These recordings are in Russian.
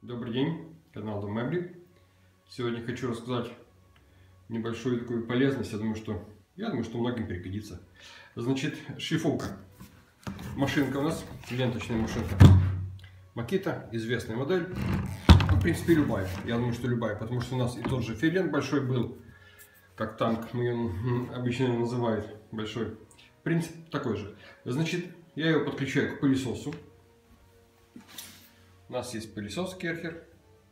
Добрый день, канал Дом Мебли. Сегодня хочу рассказать небольшую такую полезность. Я думаю, что многим пригодится. Значит, шлифовка. Машинка у нас, ленточная машинка. Makita, известная модель. В принципе, любая. Я думаю, что любая, потому что у нас и тот же филен большой был, как танк, мы его обычно называют большой. Принцип такой же. Значит, я его подключаю к пылесосу. У нас есть пылесос Керхер.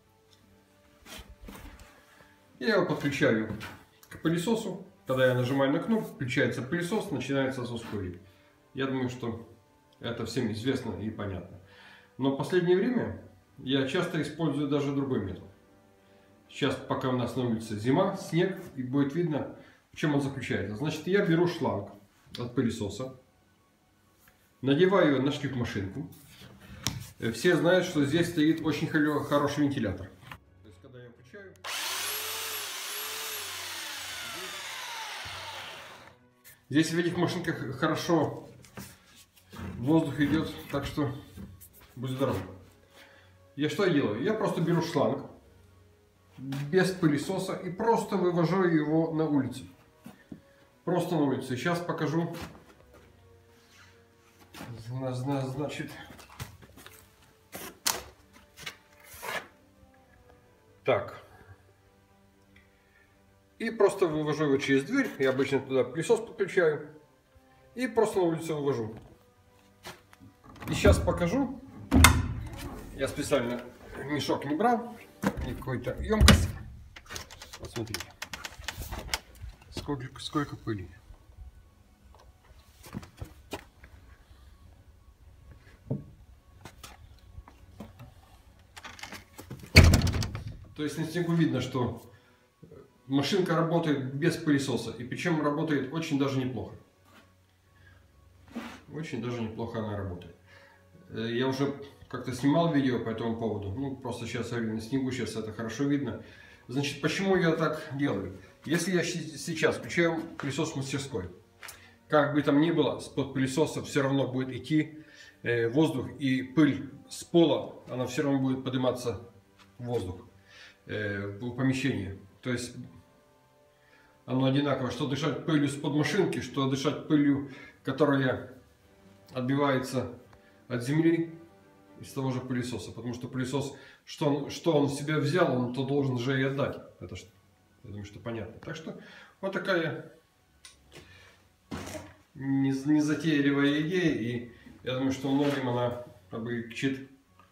Я его подключаю к пылесосу. Когда я нажимаю на кнопку, включается пылесос, начинается засос пыли. Я думаю, что это всем известно и понятно. Но в последнее время я часто использую даже другой метод. Сейчас, пока у нас на улице зима, снег, и будет видно, в чем он заключается. Значит, я беру шланг от пылесоса, надеваю его на шлифмашинку. Все знают, что здесь стоит очень хороший вентилятор. То есть, когда я включаю, здесь в этих машинках хорошо воздух идет, так что будь здоров. Я что делаю? Я просто беру шланг без пылесоса и просто вывожу его на улицу. Просто на улицу. Сейчас покажу. Значит, так. И просто вывожу его через дверь. Я обычно туда пылесос подключаю. И просто на улицу вывожу. И сейчас покажу. Я специально мешок не брал. И какой-то емкость. Вот смотрите. Сколько пыли. То есть на снегу видно, что машинка работает без пылесоса. И причем работает очень даже неплохо. Очень даже неплохо она работает. Я уже как-то снимал видео по этому поводу. Ну, просто сейчас на снегу сейчас это хорошо видно. Значит, почему я так делаю? Если я сейчас включаю пылесос в мастерской, как бы там ни было, с-под пылесоса все равно будет идти воздух, и пыль с пола, она все равно будет подниматься в воздух. В помещении. То есть оно одинаково, что дышать пылью с-под машинки, что дышать пылью, которая отбивается от земли из того же пылесоса. Потому что пылесос, что он в себя взял, он то должен же и отдать. Это что, я думаю, что понятно. Так что вот такая незатейливая идея, и я думаю, что многим она облегчит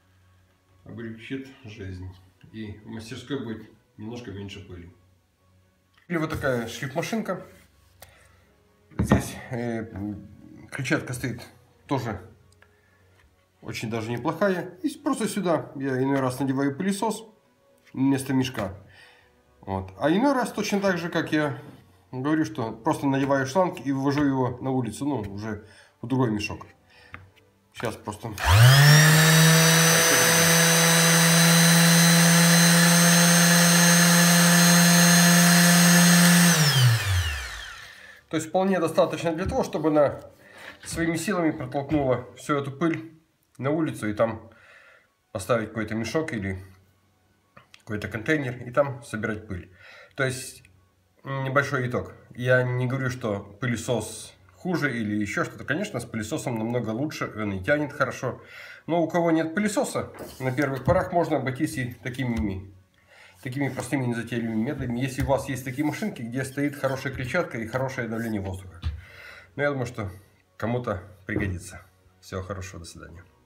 жизнь. И в мастерской будет немножко меньше пыли. Или вот такая шлифмашинка. Здесь крыльчатка стоит тоже очень даже неплохая. И просто сюда я иной раз надеваю пылесос вместо мешка. Вот. А иной раз точно так же, как я говорю, что просто надеваю шланг и вывожу его на улицу, ну, уже в другой мешок. Сейчас просто... То есть вполне достаточно для того, чтобы она своими силами протолкнула всю эту пыль на улицу и там поставить какой-то мешок или какой-то контейнер и там собирать пыль. То есть небольшой итог. Я не говорю, что пылесос хуже или еще что-то. Конечно, с пылесосом намного лучше, он и тянет хорошо. Но у кого нет пылесоса, на первых порах можно обойтись и такими простыми незатейливыми методами, если у вас есть такие машинки, где стоит хорошая клетчатка и хорошее давление воздуха. Но я думаю, что кому-то пригодится. Всего хорошего, до свидания.